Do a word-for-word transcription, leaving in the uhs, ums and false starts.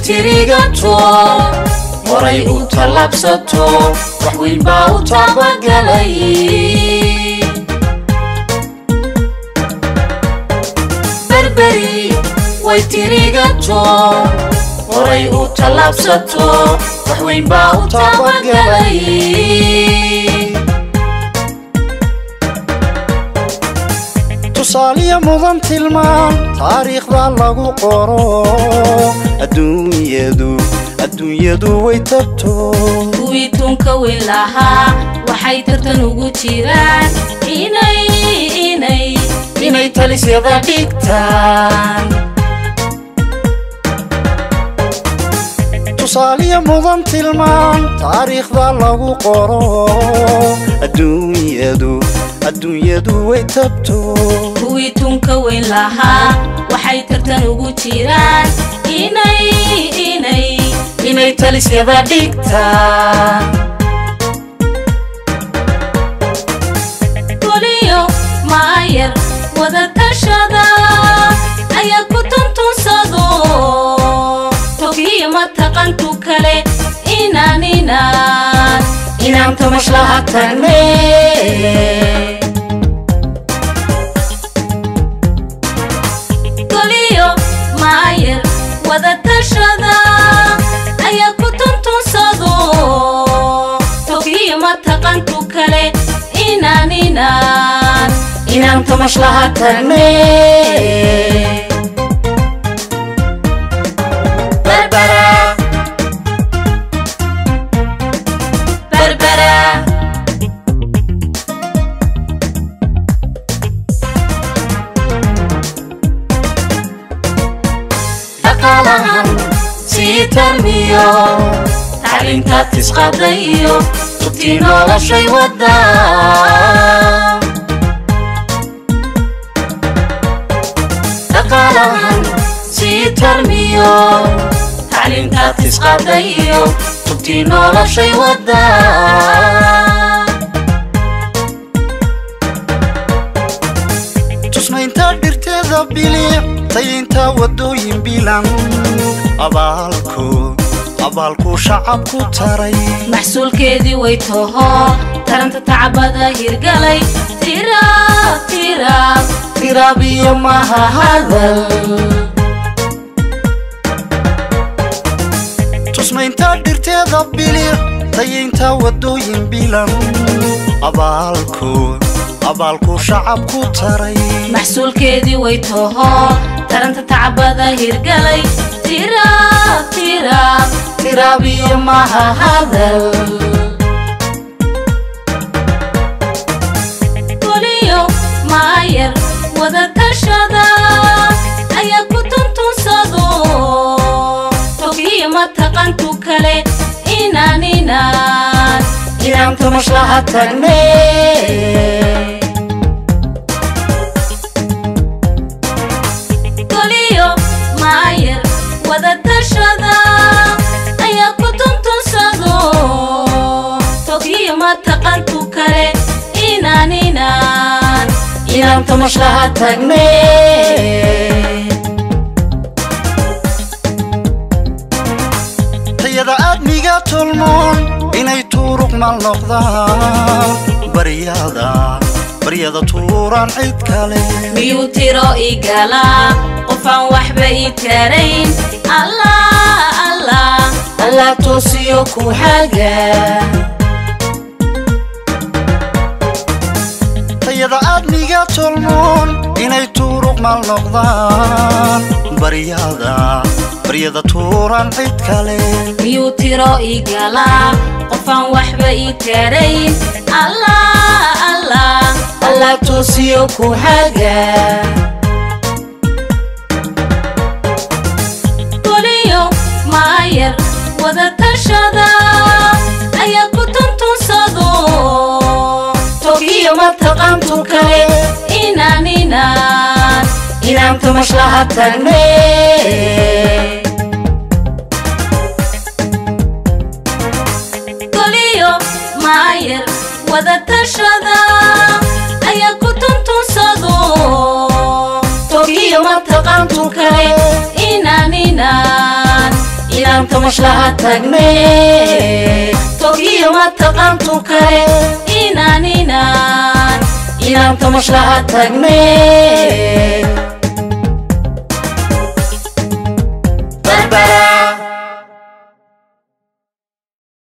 tirigato horay u talabsato wax weyn baa u tabagalay berberi way tirigato horay u talabsato wax weyn baa u tabagalay tusaaliya mudan tilmaan taariikhda lagu qoro adduunyadu adduunyadu way tabto kuwii tunka weyn lahaa waxay tartan ugu jiraan inay inay inay talisyada dhigtaan tusaaliya mudan tilmaan taariikhda lagu qoro adduunyadu adduunyadu way tabto kuwii tunka weyn lahaa waxay tartan ugu jiraan inay inay inay talisyada dhigtaan kuliyo maayar wada tashada ayaa ku tuntunsado togiyo mataqantu kale inaan inaan inaan tamash laha tagne kuliyo maayar wada tashada ayaa ku tuntunsado togiyo mataqantu kale inaan inaan inaan tamash laha tagne berbera berbera dhaqaalahan sii tarmiyo tacliinta tisqadayo tubtii noloshay wada dhaqaalahan sii tarmiyo tacliinta tisqadayo tubtii noloshay wada tusmaynta dhirteeda bilic tayinta wadooyin bilan abaalku abaalku shacabku taray maxsuulkeedii way taho taranta tacbada hirgalay tiraab tiraab tiraab iyo maha hadal tusmaynta dhirteeda bilic tayinta wadooyin bilan abaalku abaalku shacabku taray maxsuulkeedii way taho taranta tacbada hirgalay tiraab tiraab tiraab iyo maha hadal kuliyo maayar wada tashada ayaa ku tuntunsado togiyo mataqantu kale inaan inaan inaan tamash laha tagne kuliyo maayar wada tashada ayaa ku tuntunsado togiyo mataqantu kale inaan inaan inaan tamash laha tagne tayada aadmiga tolmoon inay tuuruq mal noqdaan baryada baryada tuuraan cid kale miyuu tiro igalaa qofaan waxba ii tarayn allah allah allah toosiyo ku xaga tayada aadmiga tolmoon inay tuuruq mal noqdaan baryada baryada tuuraan cid kale miyuu tiro igalaa qofaan waxba ii tarayn allah allah allah toosiyo ku xaga kuliyo maayar wada tashada ayaa ku tuntunsado togiyo mataqantu kale inaan inaan inaan tamash laha tagne kuliyo maayar wada tashada ayaa ku tuntunsado togiyo mataqantu kale inaan inaan inaan tumash laha tagne togiyo ma taqantu kale inaan inaan inaan tumash laha tagne Berbera